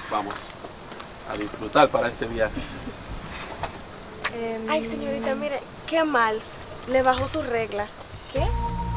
vamos a disfrutar para este viaje. Ay, señorita, mire, qué mal. Le bajó su regla. ¿Qué?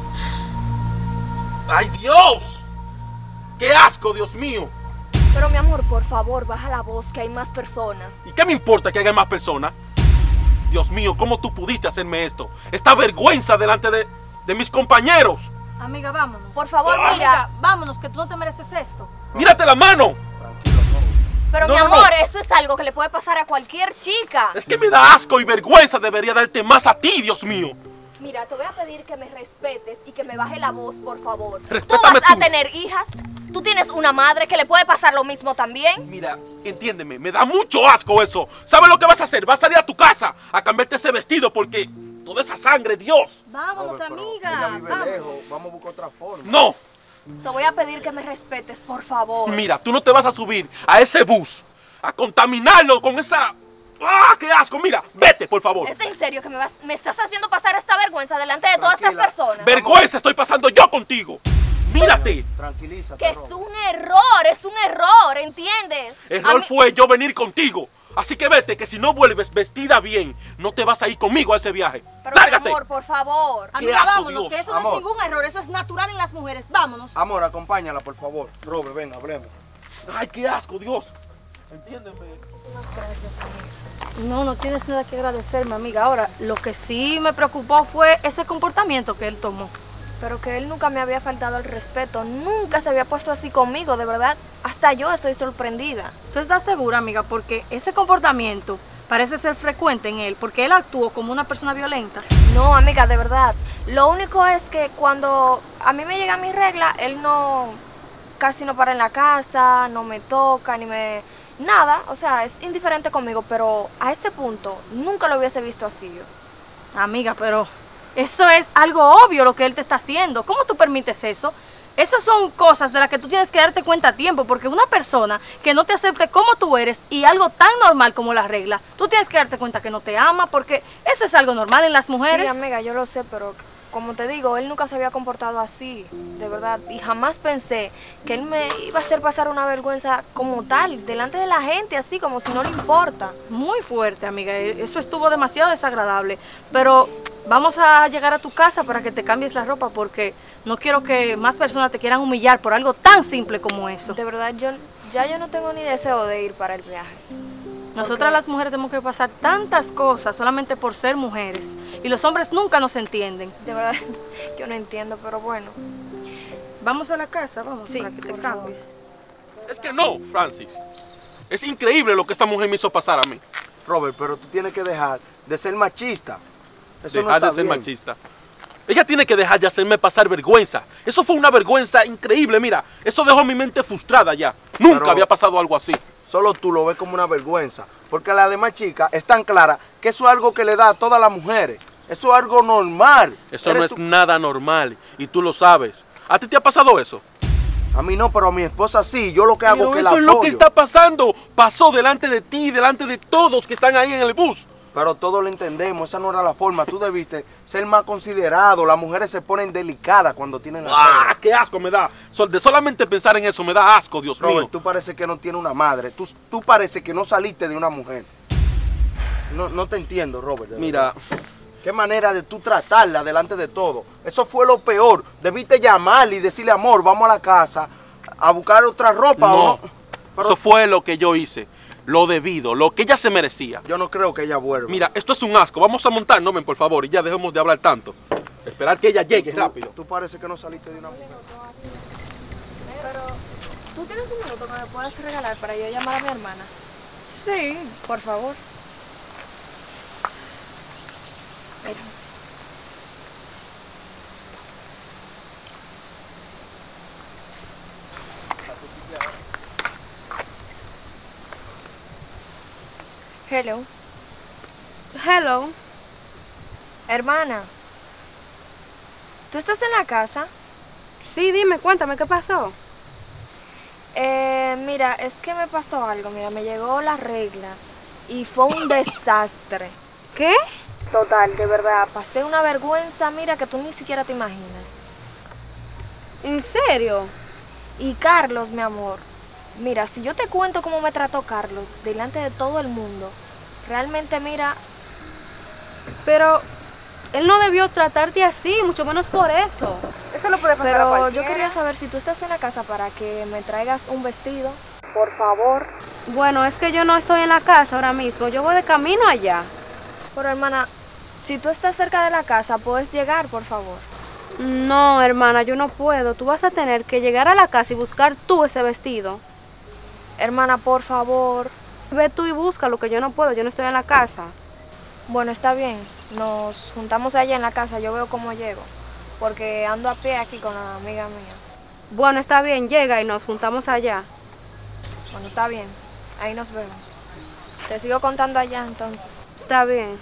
¡Ay, Dios! ¡Qué asco, Dios mío! Pero mi amor, por favor, baja la voz, que hay más personas. ¿Y qué me importa que haya más personas? Dios mío, ¿cómo tú pudiste hacerme esto? Esta vergüenza delante de mis compañeros. Amiga, vámonos. Por favor, Ah. mira. Amiga, vámonos, que tú no te mereces esto. ¡Mírate la mano! Tranquilo, no. Pero No, mi no, amor, no. eso es algo que le puede pasar a cualquier chica. Es que me da asco y vergüenza. Debería darte más a ti, Dios mío. Mira, te voy a pedir que me respetes y que me baje la voz, por favor. ¿Tú Respétame vas a tú. tener hijas? ¿Tú tienes una madre que le puede pasar lo mismo también? Mira, entiéndeme, me da mucho asco eso. ¿Sabes lo que vas a hacer? Vas a salir a tu casa a cambiarte ese vestido porque toda esa sangre, Dios. Vámonos, Robert, pero amiga. ella vive Vámonos. lejos, vamos a buscar otra forma. No, Te voy a pedir que me respetes, por favor. mira, tú no te vas a subir a ese bus a contaminarlo con esa... ¡Ah, qué asco! Mira, vete, por favor. ¿Es en serio que me estás haciendo pasar esta vergüenza delante de todas estas Tranquila. personas? Vergüenza estoy pasando yo contigo. Mírate. Tranquilízate, Que es Robert. un error, ¿entiendes? Error fue yo venir contigo. Así que vete, que si no vuelves vestida bien, no te vas a ir conmigo a ese viaje. Pero mi ¡Lárgate! amor, por favor. Amiga, asco, vámonos, Dios. que eso no Amor. es ningún error, eso es natural en las mujeres. Vámonos. Amor, acompáñala, por favor. Robert, ven, hablemos. ¡Ay, qué asco, Dios! Entiéndeme. Muchísimas gracias, amiga. No, no tienes nada que agradecerme, amiga. Ahora, lo que sí me preocupó fue ese comportamiento que él tomó. Pero que él nunca me había faltado el respeto, nunca se había puesto así conmigo, de verdad. Hasta yo estoy sorprendida. ¿Tú estás segura, amiga? Porque ese comportamiento parece ser frecuente en él, porque él actuó como una persona violenta. No, amiga, de verdad. Lo único es que cuando a mí me llega mi regla, él casi no para en la casa, no me toca, ni me... Nada, o sea, es indiferente conmigo, pero a este punto nunca lo hubiese visto así yo. Amiga, pero eso es algo obvio lo que él te está haciendo. ¿Cómo tú permites eso? Esas son cosas de las que tú tienes que darte cuenta a tiempo, porque una persona que no te acepte como tú eres y algo tan normal como la regla, tú tienes que darte cuenta que no te ama, porque eso es algo normal en las mujeres. Sí, amiga, yo lo sé, pero como te digo, él nunca se había comportado así, de verdad. Y jamás pensé que él me iba a hacer pasar una vergüenza como tal, delante de la gente, así como si no le importa. Muy fuerte, amiga. Eso estuvo demasiado desagradable. Pero vamos a llegar a tu casa para que te cambies la ropa, porque no quiero que más personas te quieran humillar por algo tan simple como eso. De verdad, yo no tengo ni deseo de ir para el viaje. Nosotras las mujeres tenemos que pasar tantas cosas solamente por ser mujeres. Y los hombres nunca nos entienden. De verdad, yo no entiendo, pero bueno. Vamos a la casa, vamos, Sí, para que te por favor. cambies. Es que no, Francis. Es increíble lo que esta mujer me hizo pasar a mí. Robert, pero tú tienes que dejar de ser machista. Eso no Dejar de está ser bien. machista. Ella tiene que dejar de hacerme pasar vergüenza. Eso fue una vergüenza increíble, mira. Eso dejó mi mente frustrada ya. Nunca Pero- había pasado algo así. Solo tú lo ves como una vergüenza. Porque las demás chicas están claras que eso es algo que le da a todas las mujeres. Eso es algo normal. Eso no Eres es tú- nada normal y tú lo sabes. ¿A ti te ha pasado eso? A mí no, pero a mi esposa sí. Yo lo que hago Pero es que la eso es lo que apoyo. está pasando. Pasó delante de ti, delante de todos que están ahí en el bus. Pero todos lo entendemos, esa no era la forma. Tú debiste ser más considerado. Las mujeres se ponen delicadas cuando tienen la ¡Ah, regla. qué asco me da! De solamente pensar en eso me da asco, Dios mío. Robert, tú parece que no tienes una madre. Tú parece que no saliste de una mujer. No te entiendo, Robert. de Mira, verdad. Qué manera de tú tratarla delante de todo. Eso fue lo peor. Debiste llamarle y decirle, amor, vamos a la casa a buscar otra ropa. no. ¿O no? Pero Eso fue lo que yo hice. Lo debido, lo que ella se merecía. yo no creo que ella vuelva. Mira, esto es un asco. Vamos a montarnos, ven, por favor, y ya dejemos de hablar tanto. Esperar que ella llegue rápido. Tú parece que no saliste de una mujer. Pero, ¿tú tienes un minuto que me puedas regalar para yo llamar a mi hermana? Sí. Por favor. Mira. Hello. Hello. Hermana. ¿Tú estás en la casa? Sí, dime, cuéntame, ¿qué pasó? Mira, es que me pasó algo. Mira, me llegó la regla y fue un desastre. ¿Qué? Total, de verdad. Pasé una vergüenza, mira, que tú ni siquiera te imaginas. ¿En serio? Y Carlos, mi amor, Mira, si yo te cuento cómo me trató Carlos delante de todo el mundo, realmente, mira, Pero él no debió tratarte así, mucho menos por eso. Eso lo puede pasar a pero yo cualquiera. quería saber si tú estás en la casa para que me traigas un vestido. Por favor. Bueno, es que yo no estoy en la casa ahora mismo, yo voy de camino allá. Pero hermana, si tú estás cerca de la casa, puedes llegar, por favor. No, hermana, yo no puedo. Tú vas a tener que llegar a la casa y buscar tú ese vestido. Hermana, por favor. Ve tú y búscalo, que yo no puedo, yo no estoy en la casa. Bueno, está bien. Nos juntamos allá en la casa, yo veo cómo llego. Porque ando a pie aquí con la amiga mía. Bueno, está bien, llega y nos juntamos allá. Bueno, está bien. Ahí nos vemos. Te sigo contando allá entonces. Está bien.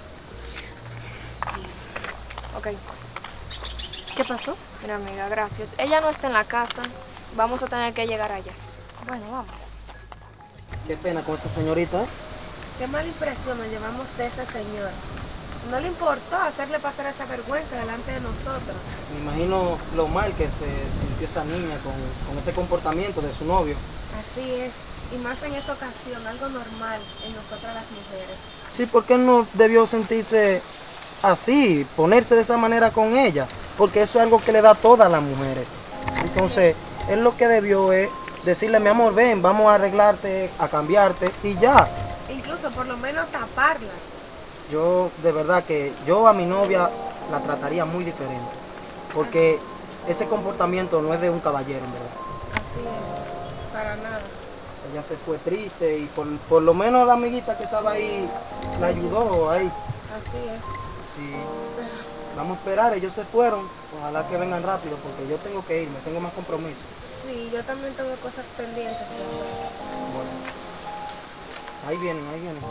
Ok. ¿Qué pasó? Mira, amiga, gracias. Ella no está en la casa. Vamos a tener que llegar allá. Bueno, vamos. Qué pena con esa señorita, ¿eh? Qué mala impresión nos llevamos de esa señora. No le importó hacerle pasar esa vergüenza delante de nosotros. Me imagino lo mal que se sintió esa niña con ese comportamiento de su novio. Así es, y más en esa ocasión, algo normal en nosotras las mujeres. Sí, ¿por qué no debió sentirse así, ponerse de esa manera con ella? Porque eso es algo que le da a todas las mujeres. Entonces, él lo que debió es decirle, mi amor, ven, vamos a arreglarte, a cambiarte y ya. Incluso por lo menos taparla. Yo, de verdad que yo a mi novia la trataría muy diferente. Porque ese comportamiento no es de un caballero, en verdad. Así es, para nada. Ella se fue triste y por lo menos la amiguita que estaba ahí la ayudó ahí. Así es. Sí, vamos a esperar, ellos se fueron. Ojalá que vengan rápido porque yo tengo que irme, tengo más compromiso. Sí, yo también tengo cosas pendientes que hacer. Bueno, ahí vienen, ahí vienen.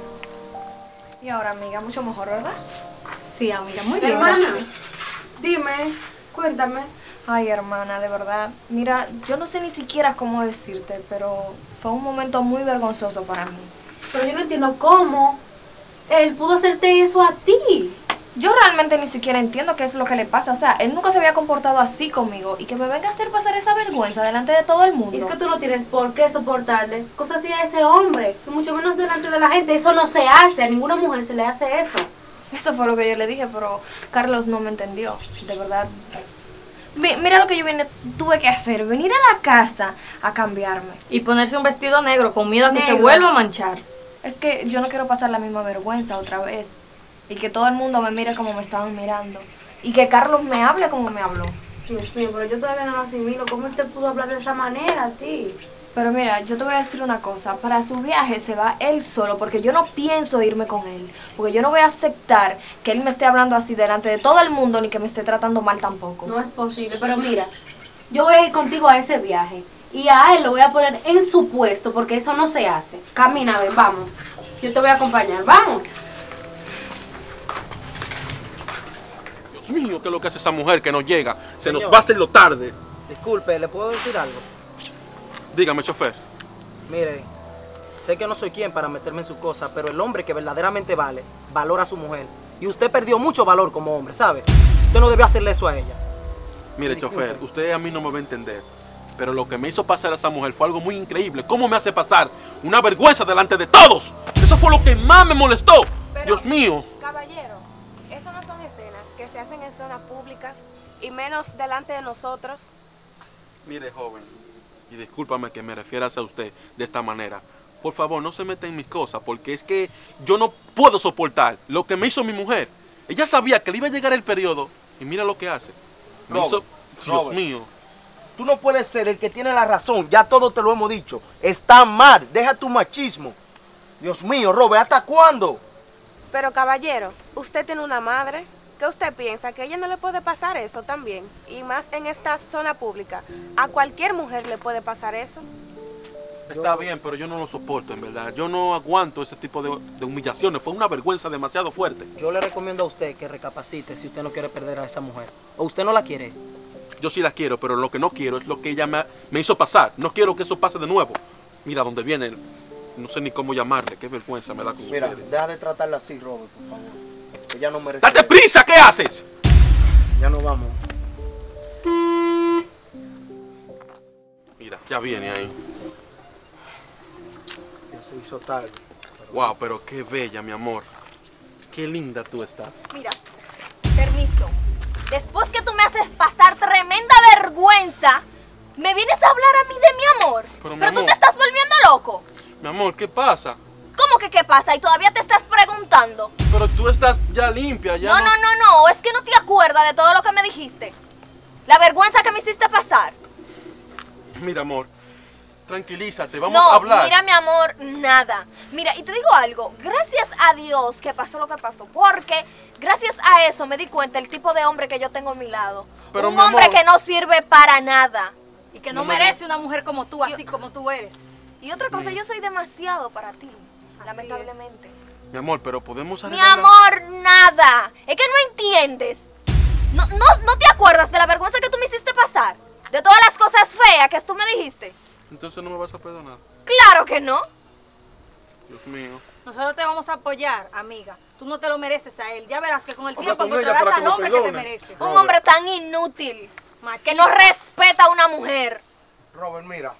Y ahora, amiga, mucho mejor, ¿verdad? Sí, amiga, muy bien. Hermana, gracias. dime, cuéntame. Ay, hermana, de verdad. Mira, yo no sé ni siquiera cómo decirte, pero fue un momento muy vergonzoso para mí. Pero yo no entiendo cómo él pudo hacerte eso a ti. Yo realmente ni siquiera entiendo qué es lo que le pasa. O sea, él nunca se había comportado así conmigo. Y que me venga a hacer pasar esa vergüenza delante de todo el mundo. Es que tú no tienes por qué soportarle cosas así a ese hombre, y mucho menos delante de la gente. Eso no se hace, a ninguna mujer se le hace eso. Eso fue lo que yo le dije, pero Carlos no me entendió. De verdad. Mira lo que yo tuve que hacer. Venir a la casa a cambiarme. Y ponerse un vestido negro con miedo a que se Negro. vuelva a manchar. Es que yo no quiero pasar la misma vergüenza otra vez. Y que todo el mundo me mire como me estaban mirando. Y que Carlos me hable como me habló. Dios mío, pero yo todavía no lo asimilo. ¿Cómo él te pudo hablar de esa manera a ti? Pero mira, yo te voy a decir una cosa. Para su viaje se va él solo, porque yo no pienso irme con él. Porque yo no voy a aceptar que él me esté hablando así delante de todo el mundo, ni que me esté tratando mal tampoco. No es posible, pero mira, yo voy a ir contigo a ese viaje. Y a él lo voy a poner en su puesto, porque eso no se hace. Camina, ven, vamos. Yo te voy a acompañar, vamos. Dios mío, ¿qué es lo que hace esa mujer que no llega? Se nos Señor. va a hacer lo tarde. Disculpe, ¿le puedo decir algo? Dígame, chofer. Mire, sé que no soy quien para meterme en sus cosas, pero el hombre que verdaderamente vale, valora a su mujer. Y usted perdió mucho valor como hombre, ¿sabe? Usted no debió hacerle eso a ella. Mire, Disculpe. chofer, usted a mí no me va a entender. Pero lo que me hizo pasar a esa mujer fue algo muy increíble. ¿Cómo me hace pasar una vergüenza delante de todos? Eso fue lo que más me molestó. Pero, Dios mío. Caballero, eso no son escenas que se hacen en zonas públicas y menos delante de nosotros. Mire, joven, y discúlpame que me refieras a usted de esta manera. Por favor, no se meta en mis cosas, porque es que yo no puedo soportar lo que me hizo mi mujer. Ella sabía que le iba a llegar el periodo y mira lo que hace. Me Robert, hizo... Dios Robert. mío. Tú no puedes ser el que tiene la razón, ya todo te lo hemos dicho. Está mal, deja tu machismo. Dios mío, Robert, ¿hasta cuándo? Pero caballero, usted tiene una madre. ¿Qué usted piensa? ¿Que a ella no le puede pasar eso también? Y más en esta zona pública. ¿A cualquier mujer le puede pasar eso? Está bien, pero yo no lo soporto, en verdad. Yo no aguanto ese tipo de humillaciones. Fue una vergüenza demasiado fuerte. Yo le recomiendo a usted que recapacite si usted no quiere perder a esa mujer. O usted no la quiere. Yo sí la quiero, pero lo que no quiero es lo que ella me hizo pasar. No quiero que eso pase de nuevo. Mira, donde viene, no sé ni cómo llamarle. Qué vergüenza me da con Mira, ustedes. deja de tratarla así, Robert, por favor. Ella no merece. ¡Date prisa! ¿Qué haces? Ya nos vamos. Mira, ya viene ahí. Se hizo tarde. Wow, pero qué bella, mi amor. Qué linda tú estás. Mira, permiso. Después que tú me haces pasar tremenda vergüenza, me vienes a hablar a mí de mi amor. Pero, mi Pero tú amor. te estás volviendo loco. Mi amor, ¿qué pasa? ¿Cómo que qué pasa? Y todavía te estás preguntando. Pero tú estás ya limpia, ya No, es que no te acuerdas de todo lo que me dijiste. La vergüenza que me hiciste pasar. Mira, amor, tranquilízate, vamos a hablar. Mira, mi amor, nada. Mira, y te digo algo, gracias a Dios que pasó lo que pasó, porque gracias a eso me di cuenta el tipo de hombre que yo tengo a mi lado. Pero, un mi hombre amor. que no sirve para nada. Y que No no me merece una mujer como tú, así como tú eres. Y otra cosa, Sí. yo soy demasiado para ti, Así lamentablemente. Mi amor, pero podemos Mi arreglarla. amor, nada. Es que no entiendes. No te acuerdas de la vergüenza que tú me hiciste pasar. De todas las cosas feas que tú me dijiste. Entonces no me vas a perdonar. Claro que no. Dios mío. Nosotros te vamos a apoyar, amiga. Tú no te lo mereces a él. Ya verás que con el Habla tiempo con ella encontrarás para al que me hombre que te perdone. mereces. Un Robert. hombre tan inútil Machista. que no respeta a una mujer. Robert, mira,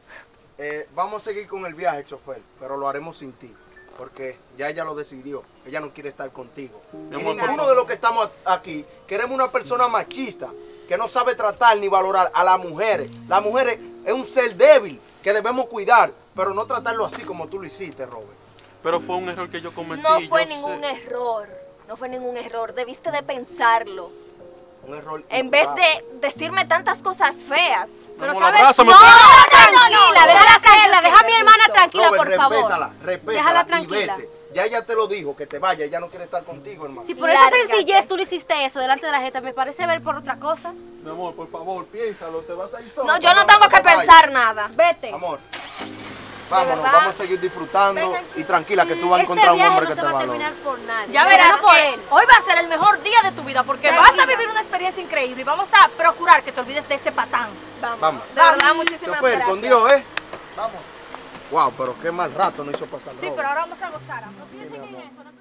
vamos a seguir con el viaje, chofer, pero lo haremos sin ti, porque ya ella lo decidió. Ella no quiere estar contigo. Mi Y amor, por ninguno favor. de los que estamos aquí queremos una persona machista que no sabe tratar ni valorar a las mujeres. Las mujeres es un ser débil que debemos cuidar, pero no tratarlo así como tú lo hiciste, Robert. Pero fue un error que yo cometí. No fue yo ningún sé. error. No fue ningún error. Debiste de pensarlo. Un error. En vez imputable. de decirme tantas cosas feas. Mi Pero amor, ¿sabes? abrázame. No, Tranquila, déjala tranquila, deja a mi hermana Cristo. tranquila, Robert, por favor. respétala Déjala y tranquila. vete. Ya ella te lo dijo, que te vaya, ella no quiere estar contigo, hermano. Si por esa Lárgate. sencillez tú le hiciste eso delante de la gente, me parece ver por otra cosa. Mi amor, por favor, piénsalo, te vas a ir sola. No, yo no tengo que pensar nada. Vete. Amor, vámonos, verdad. vamos a seguir disfrutando Ven aquí. y tranquila que tú vas a Este encontrar un viaje hombre no que se te va a valore. terminar por nadie. Ya verás Pero por que él. hoy va a ser el mejor día de tu vida porque vas a Tranquila. vivir una experiencia increíble y vamos a procurar que te olvides de ese patán. Vamos. De verdad, muchísimas Chofer, gracias. con Dios, ¿eh? Vamos. Wow, pero qué mal rato nos hizo pasar. Sí, Robert. pero ahora vamos a gozar. No piensen en eso, no piensen.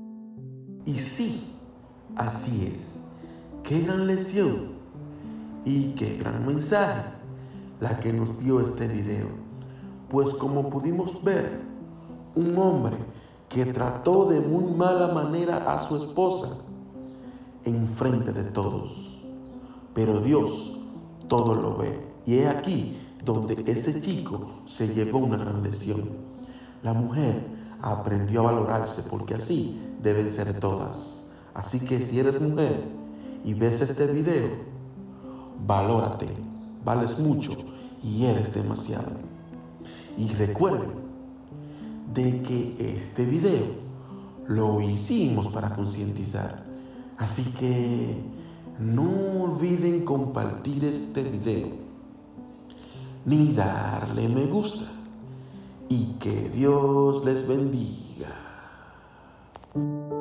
Y sí, así es. Qué gran lección y qué gran mensaje la que nos dio este video. Pues como pudimos ver, un hombre que trató de muy mala manera a su esposa en frente de todos. Pero Dios todo lo ve. Y es aquí donde ese chico se llevó una gran lección. La mujer aprendió a valorarse porque así deben ser todas. Así que si eres mujer y ves este video, valórate, vales mucho y eres demasiado. Y recuerden de que este video lo hicimos para concientizar. Así que no olviden compartir este video ni darle me gusta. Y que Dios les bendiga.